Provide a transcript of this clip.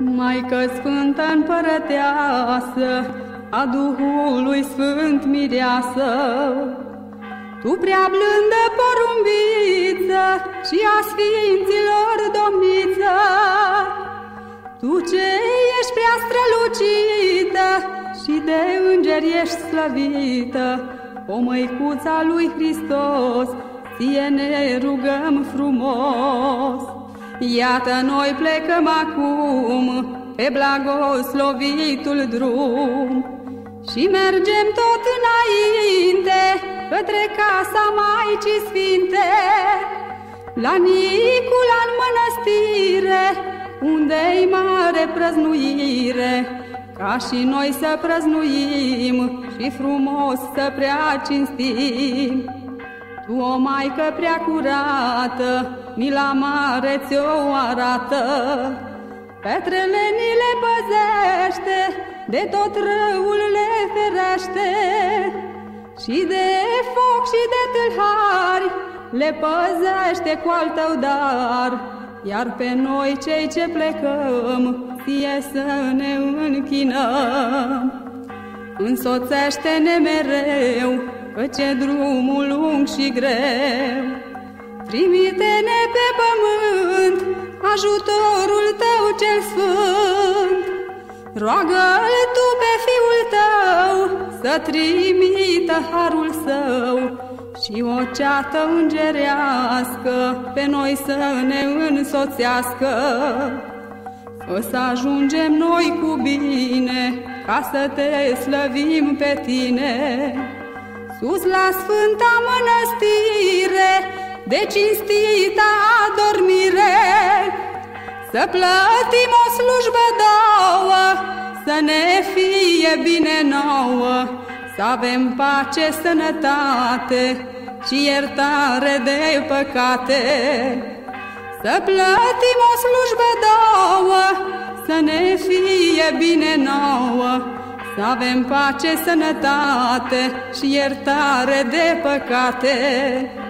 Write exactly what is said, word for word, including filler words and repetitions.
Maică Sfântă Împărăteasă, a Duhului Sfânt Mireasă, Tu prea blândă porumbiță și a Sfinților domniță, Tu ce ești prea strălucită și de îngeri ești slăvită, o Măicuța lui Hristos, Ție ne rugăm frumos. Iată noi plecăm acum pe blagoslovitul drum și mergem tot înainte către casa Maicii Sfinte, la Nicula în mănăstire, unde-i mare prăznuire, ca și noi să prăznuim și frumos să prea cinstim. Tu, o Maică prea curată, mila mare ți-o arată, petrele ni le păzește, de tot răul le ferește, și de foc și de tâlhari le păzește cu al tău dar, iar pe noi cei ce plecăm, Ție să ne închinăm. Însoțește-ne mereu, căci e drumul lung și greu. Trimite-ne pe pământ ajutorul Tău cel sfânt. Roagă-L Tu pe Fiul Tău să trimită harul Său și o ceată îngerească pe noi să ne însoțească. Fă să ajungem noi cu bine, ca să Te slăvim pe Tine, sus la Sfânta Mănăstire, de cinstita adormire. Să plătim o slujbă două, să ne fie bine nouă, să avem pace, sănătate și iertare de păcate. Să plătim o slujbă două, să ne fie bine nouă, să avem pace, sănătate și iertare de păcate.